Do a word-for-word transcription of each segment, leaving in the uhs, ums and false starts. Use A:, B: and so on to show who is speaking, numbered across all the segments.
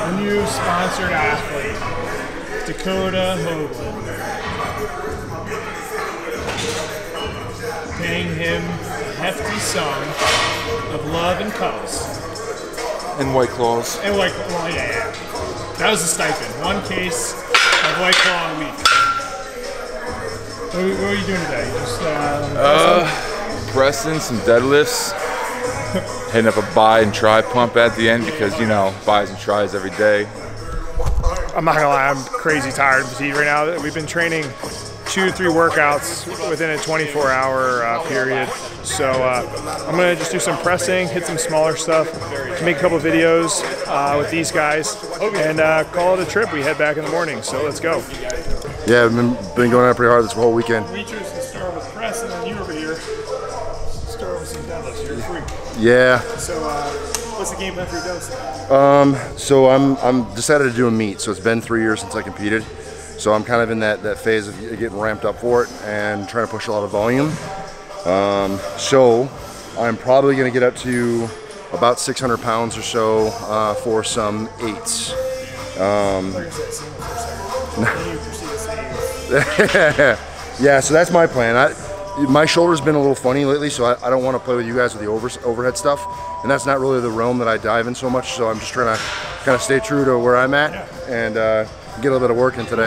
A: The new sponsored athlete, Dakota Hoagland. Paying him a hefty sum of love and cuddles.
B: And White Claws.
A: And White Claw, well, yeah, yeah. That was a stipend. One case of White Claw a week. What are, what are you doing today? Just uh,
B: uh pressing some deadlifts. Hitting up a bi and tri pump at the end because, you know, bis and tris every day.
A: I'm not gonna lie, I'm crazy tired and fatigued right now. We've been training two, three workouts within a twenty-four hour uh, period. So uh, I'm gonna just do some pressing, hit some smaller stuff, make a couple videos uh, with these guys, and uh, call it a trip. We head back in the morning, so let's go.
C: Yeah, I've been, been going out pretty hard this whole weekend.
A: We chose to start with press, and then you over here start with some deadlifts. You're free.
C: Yeah.
A: So uh, what's the game plan for your dose?
C: Um, so I'm I'm decided to do a meet. So it's been three years since I competed. So I'm kind of in that, that phase of getting ramped up for it and trying to push a lot of volume. Um, so I'm probably going to get up to about six hundred pounds or so uh, for some eights. Um, yeah, so that's my plan. I, my shoulder's been a little funny lately, so I, I don't want to play with you guys with the over, overhead stuff. And that's not really the realm that I dive in so much, so I'm just trying to kind of stay true to where I'm at and uh, get a little bit of work in today.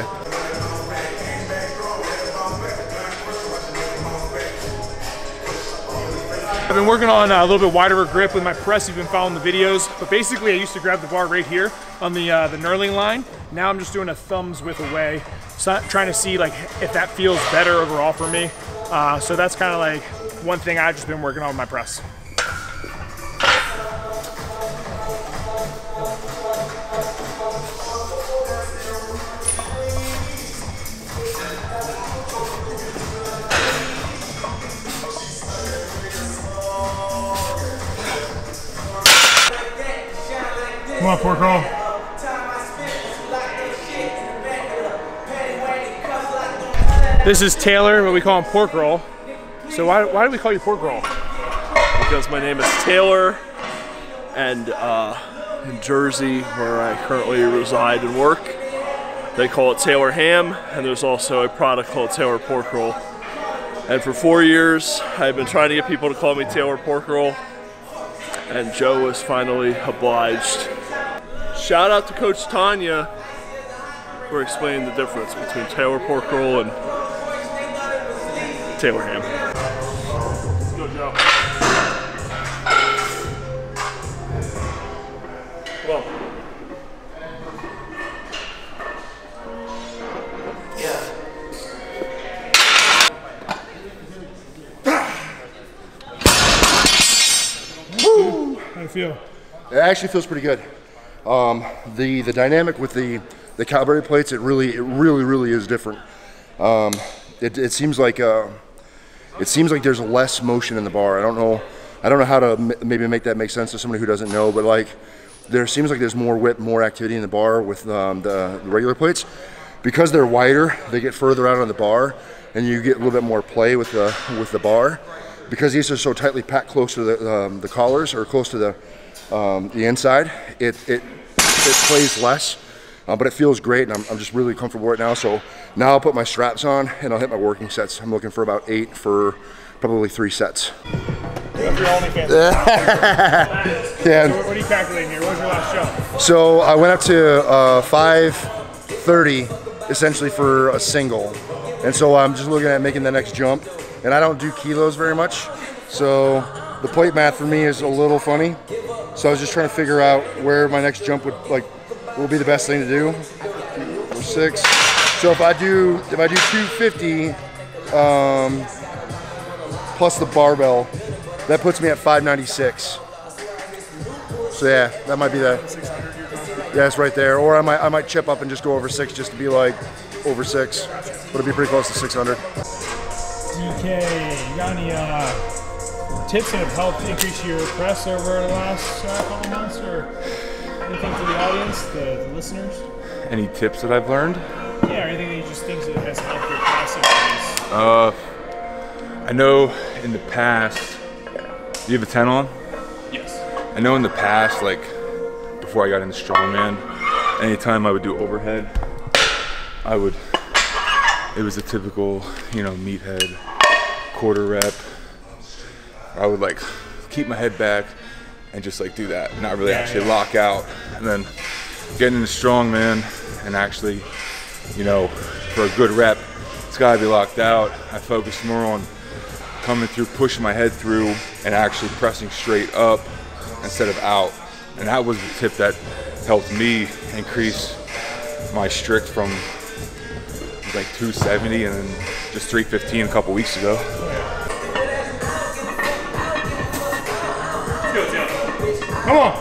A: I've been working on a little bit wider grip with my press. You've been following the videos, but basically I used to grab the bar right here on the uh, the knurling line. Now I'm just doing a thumbs width away, so trying to see like if that feels better overall for me. Uh, so that's kind of like one thing I've just been working on with my press. Come on, pork roll. This is Taylor, what we call him pork roll. So why, why do we call you pork roll?
D: Because my name is Taylor, and uh, in Jersey, where I currently reside and work, they call it Taylor ham, and there's also a product called Taylor pork roll. And for four years, I've been trying to get people to call me Taylor pork roll, and Joe was finally obliged. Shout out to Coach Tanya for explaining the difference between Taylor pork roll and Taylor ham. Let's go, Joe. Well.
A: Woo! How do you feel?
C: It actually feels pretty good. Um, the the dynamic with the the cowberry plates, it really it really really is different. Um, it, it seems like uh, it seems like there's less motion in the bar. I don't know I don't know how to m maybe make that make sense to somebody who doesn't know, but like there seems like there's more whip, more activity in the bar with um, the, the regular plates. Because they're wider, they get further out on the bar, and you get a little bit more play with the with the bar. Because these are so tightly packed close to the um, the collars or close to the um, the inside, it it it plays less, uh, but it feels great, and I'm, I'm just really comfortable right now. So now I'll put my straps on and I'll hit my working sets. I'm looking for about eight for probably three sets.
A: Yeah. So what are you calculating here? What was your last show?
C: So I went up to uh, five thirty essentially for a single, and so I'm just looking at making the next jump. And I don't do kilos very much, so the plate math for me is a little funny. So I was just trying to figure out where my next jump would like will be the best thing to do. Or six. So if I do if I do two fifty um, plus the barbell, that puts me at five ninety-six. So yeah, that might be the yeah, it's right there. Or I might I might chip up and just go over six just to be like over six, but it'd be pretty close to six hundred.
A: D K, you got any uh, tips that have helped increase your press over the last uh, couple months, or anything to the audience, the, the listeners?
B: Any tips that I've learned?
A: Yeah, or anything that you just think that has helped your press increase?
B: Uh, I know in the past, do you have a ten on?
A: Yes.
B: I know in the past, like before I got into strongman, anytime I would do overhead, I would, it was a typical, you know, meathead quarter rep. I would like keep my head back and just like do that, not really actually lock out. And then getting into strongman and actually, you know, for a good rep, it's gotta be locked out. I focused more on coming through, pushing my head through, and actually pressing straight up instead of out. And that was the tip that helped me increase my strict from like two seventy and then just three fifteen a couple weeks ago.
A: Come on.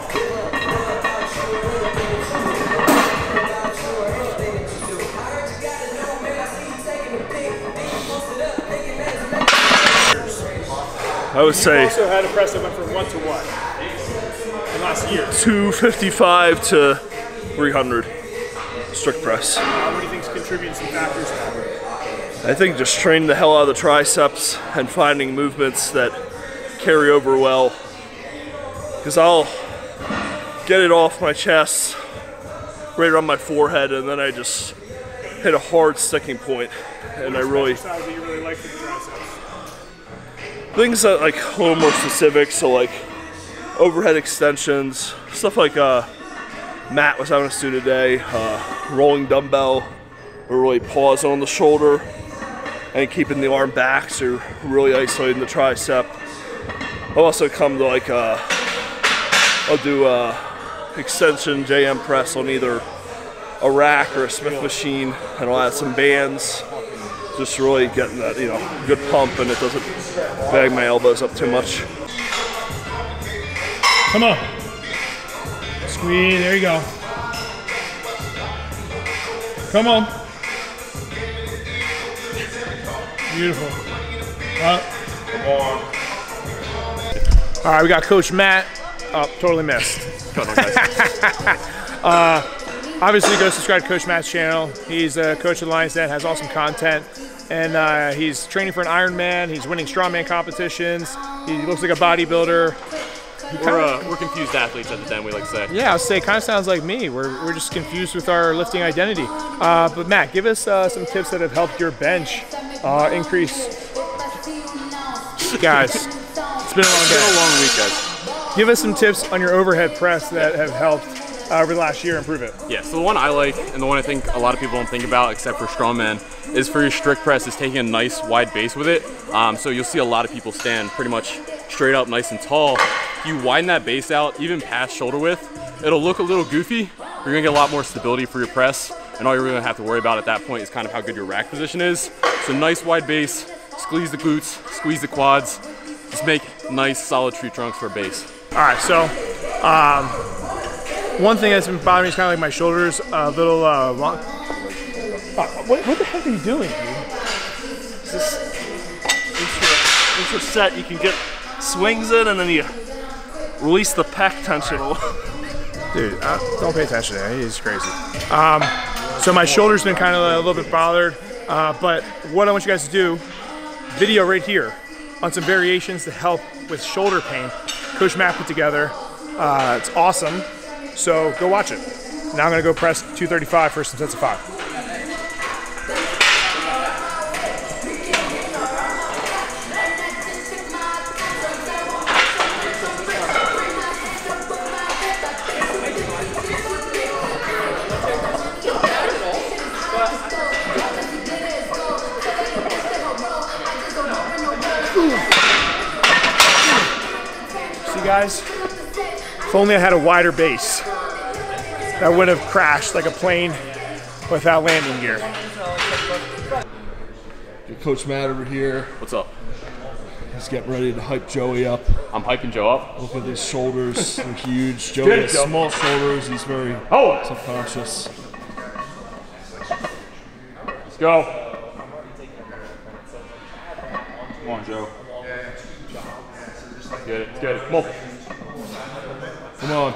D: I would say
A: You also had a press that went from what to what in last year?
D: two fifty-five to three hundred strict press.
A: Uh, what do you think is contributing some factors to that?
D: I think just training the hell out of the triceps and finding movements that carry over well. Because I'll get it off my chest, right around my forehead, and then I just hit a hard sticking point. And I really,
A: Exercise that you really like for the triceps?
D: things that like a little more specific, so like overhead extensions, stuff like uh, Matt was having us do today, uh, rolling dumbbell, or really pausing on the shoulder and keeping the arm back, so really isolating the tricep. I'll also come to like, uh, I'll do uh, extension J M press on either a rack or a Smith machine, and I'll add some bands. Just really getting that, you know, good pump, and it doesn't bag my elbows up too much.
A: Come on. Squeeze, there you go. Come on. Beautiful. Up. Come on. All right, we got Coach Matt. Oh, totally missed. uh, obviously, go subscribe to Coach Matt's channel. He's a coach at Lions Den, has awesome content. And uh, he's training for an Ironman. He's winning strongman competitions. He looks like a bodybuilder.
E: We're, uh, we're confused athletes at the den, we like to say.
A: Yeah, I'll say, kind of sounds like me. We're, we're just confused with our lifting identity. Uh, but Matt, give us uh, some tips that have helped your bench uh, increase. Guys, it's been a long day.
E: It's been a long week, guys.
A: Give us some tips on your overhead press that have helped uh, over the last year improve it.
E: Yeah, so the one I like, and the one I think a lot of people don't think about, except for strongman, is for your strict press, is taking a nice wide base with it. Um, so you'll see a lot of people stand pretty much straight up, nice and tall. If you widen that base out, even past shoulder width, it'll look a little goofy, but you're gonna get a lot more stability for your press, and all you're really gonna have to worry about at that point is kind of how good your rack position is. So nice wide base, squeeze the glutes, squeeze the quads, just make nice solid tree trunks for a base.
A: All right, so um, one thing that's been bothering me is kind of like my shoulders a little uh, long. Uh, what, what the heck are you doing, dude?
D: Just once you're set, you can get swings in, and then you release the pec tension.
A: Dude, uh, don't pay attention to him. He's crazy. Um, so my shoulder's been kind of a little bit bothered, uh, but what I want you guys to do, video right here on some variations to help with shoulder pain. Coach Matt put together. Uh, it's awesome. So go watch it. Now I'm gonna go press two thirty-five for some sets of five. See guys, if only I had a wider base, that would have crashed like a plane without landing gear.
D: Get Coach Matt over here.
E: What's up?
D: He's getting ready to hype Joey up.
E: I'm hyping Joe up.
D: Look at these shoulders, they're huge. Joey has small shoulders, he's very
E: Oh!
D: subconscious.
E: Let's go. Come on, Joe. Get it, get it. Come on.
D: Come on.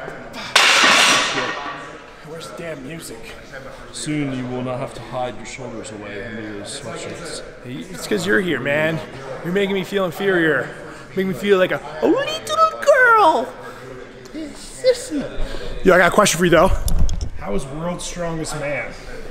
A: Where's the damn music?
D: Soon you will not have to hide your shoulders away under your sweatshirts.
A: It's because you're here, man. You're making me feel inferior. Making me feel like a, a little girl. Yo, I got a question for you though. How was World's Strongest Man?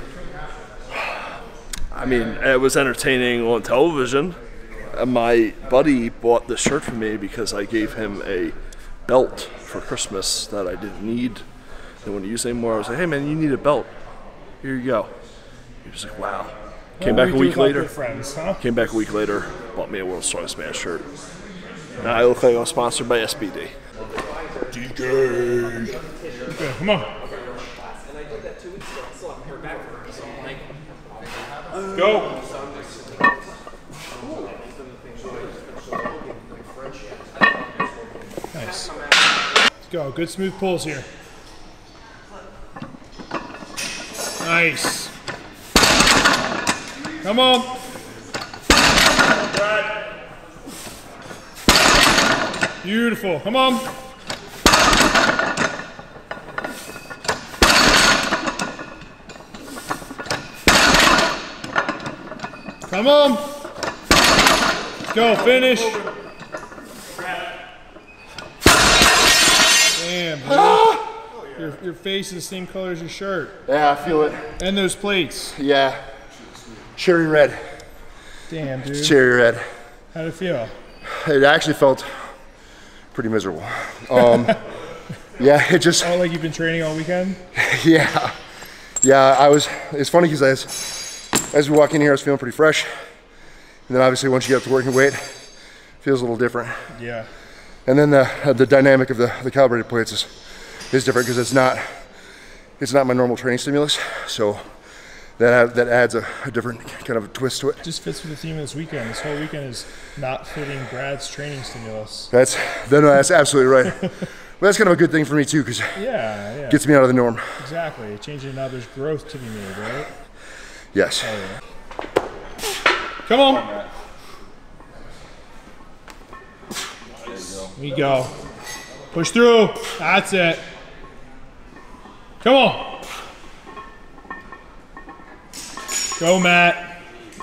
D: I mean, it was entertaining on television. And my buddy bought this shirt for me because I gave him a belt for Christmas that I didn't need. Didn't want to use anymore. I was like, hey man, you need a belt. Here you go. He was like, wow. Came back a week later.
A: Friends, huh?
D: Came back a week later, bought me a World's Strongest Man shirt. Now I look like I'm sponsored by S B D. D J.
A: Okay, come on. Go. Nice. Let's go. Good smooth pulls here. Nice. Come on. Beautiful. Come on. Come on. Let's go. Finish. Damn, ah! your, your face is the same color as your shirt.
C: Yeah, I feel it.
A: And those plates.
C: Yeah. Cherry red.
A: Damn, dude.
C: Cherry red.
A: How'd it feel?
C: It actually felt pretty miserable. Um, yeah, it just.
A: Oh, like you've been training all weekend?
C: Yeah. Yeah, I was. It's funny because as, as we walk in here, I was feeling pretty fresh. And then obviously once you get up to working weight, it feels a little different.
A: Yeah.
C: And then the uh, the dynamic of the, the calibrated plates is is different because it's not it's not my normal training stimulus. So that that adds a, a different kind of a twist to it.
A: Just fits with the theme of this weekend. This whole weekend is not fitting Brad's training stimulus.
C: That's no, no, that's absolutely right. But that's kind of a good thing for me too because
A: yeah, yeah,
C: it gets me out of the norm.
A: Exactly. Changing now, there's growth to be made, right?
C: Yes.
A: Oh, yeah. Come on. We go. Push through. That's it. Come on. Go, Matt.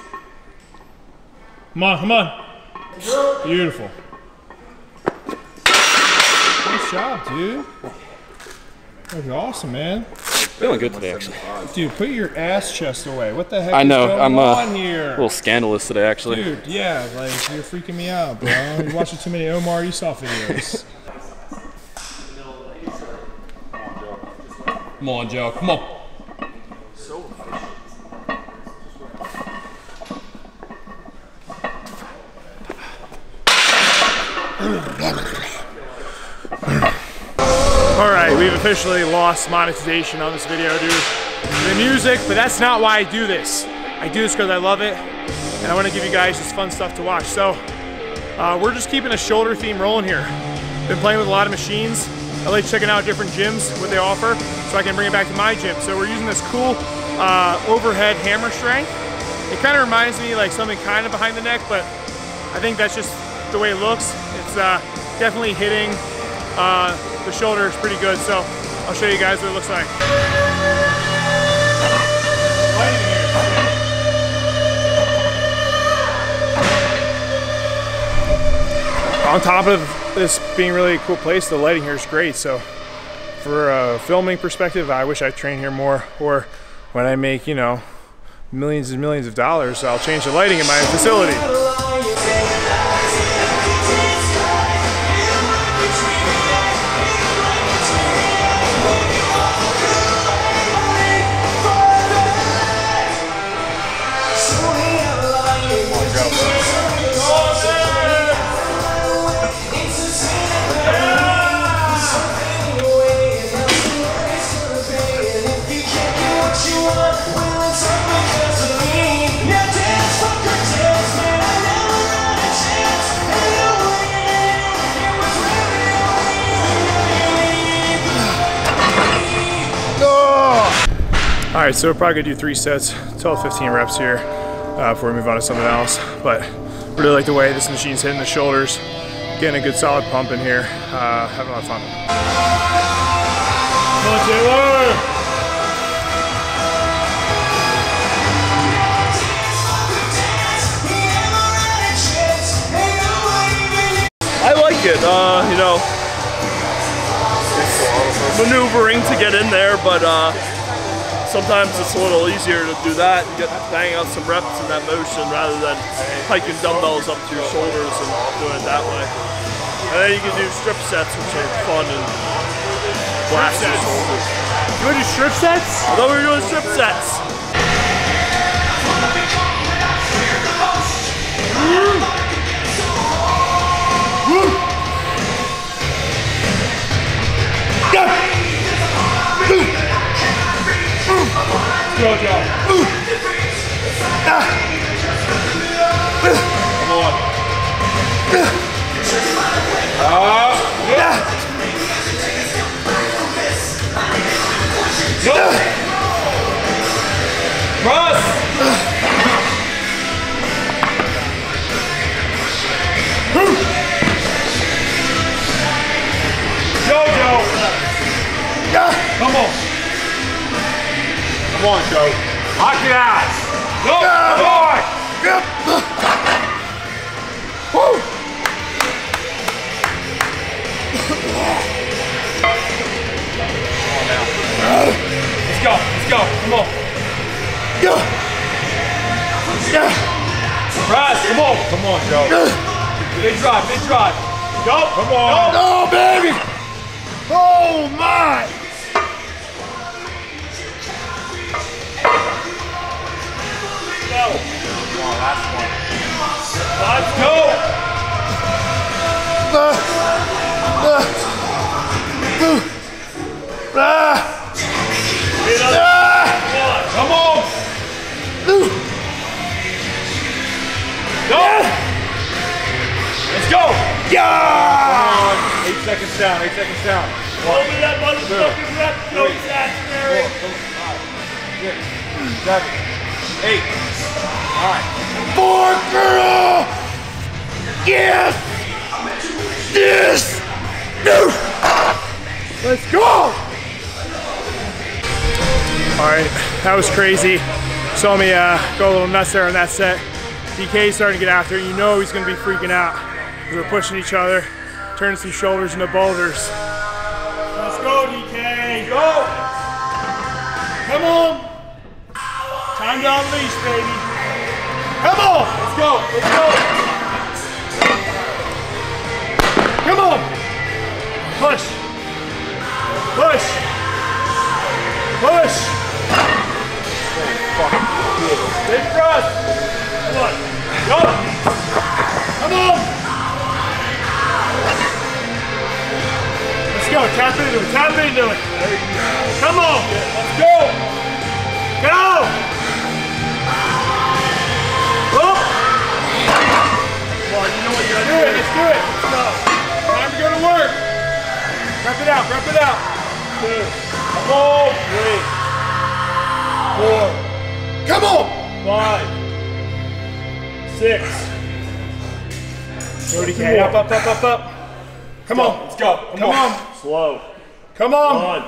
A: Come on, come on. Beautiful. Nice job, dude. That was awesome, man.
E: Feeling good today, actually.
A: Dude, put your ass chest away. What the heck
E: I know,
A: is going
E: I'm uh,
A: on here?
E: a little scandalous today, actually.
A: Dude, yeah, like, you're freaking me out, bro. You're watching too many Omar Esau videos. Come on, Joe. Come on. Alright, we've officially lost monetization on this video due to the music, but that's not why I do this. I do this because I love it, and I want to give you guys just fun stuff to watch. So, uh, we're just keeping a shoulder theme rolling here. Been playing with a lot of machines. I like checking out different gyms, what they offer, so I can bring it back to my gym. So we're using this cool uh, overhead hammer strength. It kind of reminds me like something kind of behind the neck, but I think that's just the way it looks. It's uh, definitely hitting uh, the shoulder is pretty good, so I'll show you guys what it looks like. On top of this being really a cool place, the lighting here is great. So for a filming perspective, I wish I trained here more, or when I make, you know, millions and millions of dollars, I'll change the lighting in my facility. All right, so we're probably gonna do three sets, twelve, fifteen reps here uh, before we move on to something else. But really like the way this machine's hitting the shoulders, getting a good solid pump in here, uh, having a lot of fun. Come on, Taylor!
D: I like it, uh, you know, it's maneuvering to get in there, but uh, sometimes it's a little easier to do that and get bang out some reps in that motion rather than hiking dumbbells up to your shoulders and doing it that way. And then you can do strip sets, which are fun and blast your shoulders.
A: You want to do strip sets?
D: I thought we were doing strip sets.
A: Go, Joe. Come on. Uh, yeah. Go. Cross. Go, Joe. Come on. Come on, Joe. Knock it out. Go, come on. Yep. Woo. Let's go, let's go, come on. Yeah. Yeah. Press, come on. Come on, Joe. Big drive, big drive. Go, come on.
C: No, baby. Oh, my.
A: Go. Come on, last one. Let's go.
C: Uh, uh, uh, uh,
A: uh, Come on.
C: uh,
A: Go. Let's go.
C: yeah.
A: Come on. Eight seconds down, eight seconds down.
D: Hold me that motherfucking rep, go Szatstrength.
A: Six, seven, eight, nine.
C: Four, girl. Yes. Yes. No. Let's go.
A: All right, that was crazy. Saw me uh, go a little nuts there on that set. D K's starting to get after it. You know he's gonna be freaking out. We're pushing each other, turning some shoulders into boulders. Let's go, D K. Go. Come on. Time to unleash, baby. Come on. Let's go. Let's go. Come on. Push. Push. Push. Big thrust. Come on. Go. Come on. Let's go. Tap into it. Tap into it. Come on. Let's go. Go. Up. Come on. You know what you gotta do. It. Let's do it. Let's go. Time to go to work. Rep it out. Rep it out. Two. Come on. Three. Four.
C: Come on.
A: Five, six. Go D K, up, up, up, up, up. Come on, let's go. Come, Come on. on.
D: Slow.
A: Come on.
D: One.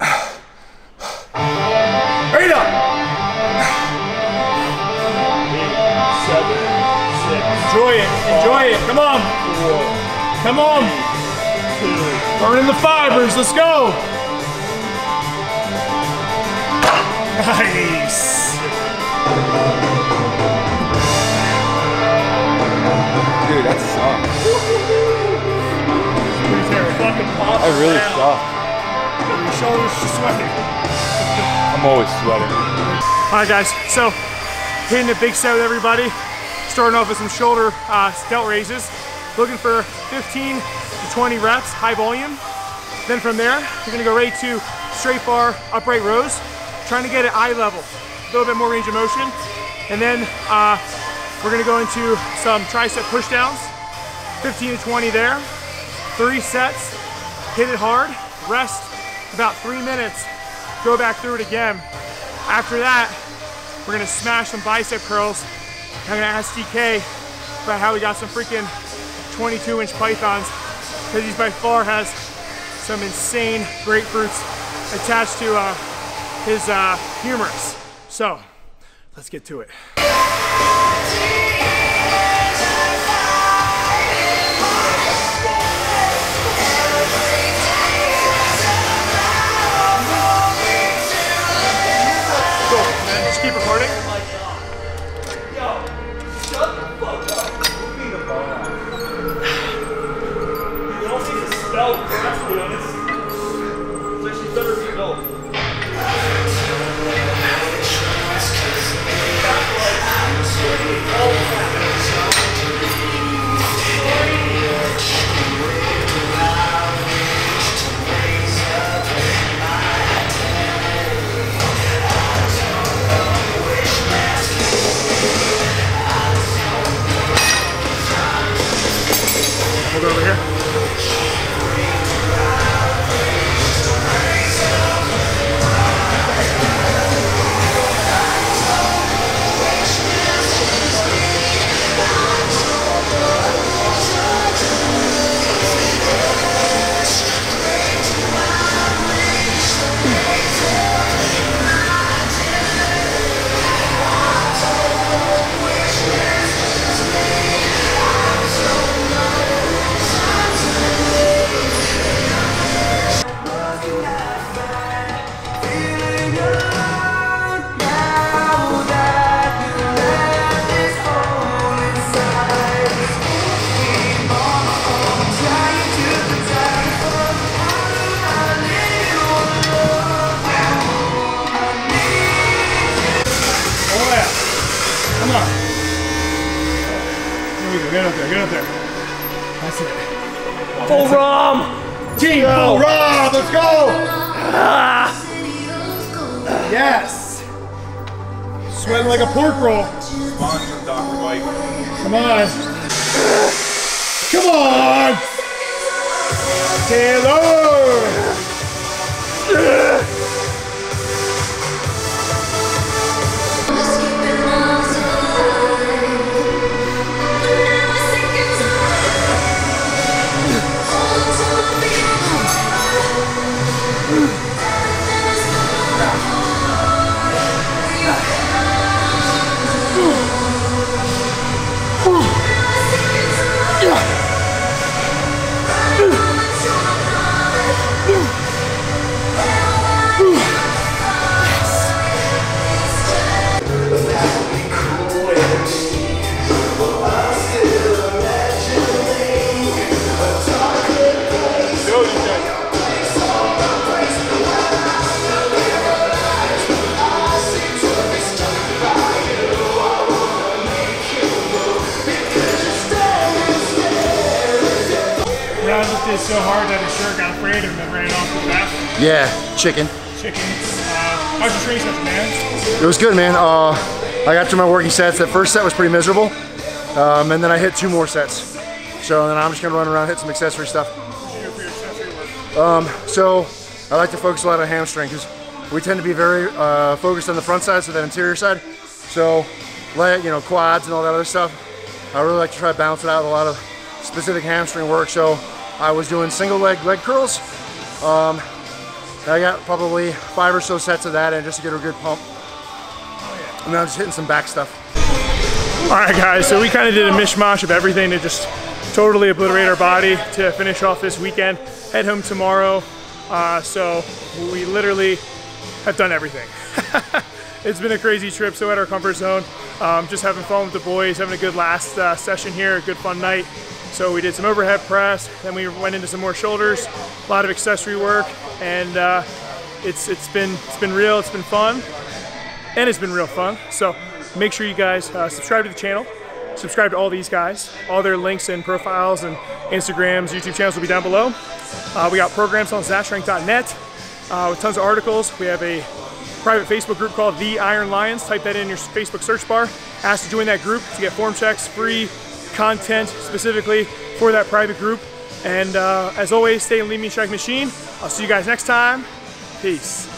A: Hurry up.
D: Eight, seven, six.
A: Enjoy it. Enjoy it. Come on.
D: Four.
A: Come on.
D: Two.
A: Burning the fibers. Let's go. Nice.
B: Dude, that sucks.
A: I
B: I really suck.
A: Your shoulders are sweating.
B: I'm always sweating.
A: All right, guys. So, hitting a big set with everybody. Starting off with some shoulder uh, delt raises. Looking for fifteen to twenty reps, high volume. Then from there, you're gonna go right to straight bar upright rows. Trying to get it eye level. A little bit more range of motion. And then uh, we're gonna go into some tricep push downs, fifteen to twenty there. Three sets, hit it hard, rest about three minutes, go back through it again. After that, we're gonna smash some bicep curls. I'm gonna ask D K about how he got some freaking twenty-two inch pythons, because he by far has some insane grapefruits attached to uh, his uh, humerus. So, let's get to it. just keep recording?
D: Yo, shut the fuck up. You don't need to spell correctly on this. It's actually better to build.
A: We'll go over here. Come on. Here we go. Get up there. Get up there. That's it.
D: Full Rom!
A: Team Full Rom! Let's go!
D: Ah.
A: Yes. Sweating like a pork roll.
B: Sponsor Doctor Pike.
A: Come on. Come on. Taylor.
F: Did so hard that his shirt got afraid of him and ran off the back.
C: Yeah, chicken.
F: Chicken. Uh, how's your training session, man?
C: It was good, man. Uh, I got through my working sets. That first set was pretty miserable, um, and then I hit two more sets. So then I'm just gonna run around, hit some accessory stuff.
F: What do you do for your accessory work?
C: Um, so I like to focus a lot on hamstring because we tend to be very uh, focused on the front side, so that interior side. So, leg, you know, quads and all that other stuff. I really like to try to balance it out with a lot of specific hamstring work. So I was doing single leg leg curls. Um, I got probably five or so sets of that, and just to get a good pump. And then I'm just hitting some back stuff.
A: All right, guys, so we kind of did a mishmash of everything to just totally obliterate our body to finish off this weekend. Head home tomorrow. Uh, so we literally have done everything. It's been a crazy trip, so at our comfort zone. Um, just having fun with the boys, having a good last uh, session here, a good fun night. So we did some overhead press, then we went into some more shoulders, a lot of accessory work, and uh, it's it's been it's been real, it's been fun, and it's been real fun. So make sure you guys uh, subscribe to the channel, subscribe to all these guys. All their links and profiles and Instagrams, YouTube channels will be down below. Uh, we got programs on Szatstrength dot net uh, with tons of articles. We have a private Facebook group called The Iron Lions. Type that in your Facebook search bar. Ask to join that group to get form checks, free content specifically for that private group. And uh, as always, stay in Lean Mean Strike Machine. I'll see you guys next time. Peace.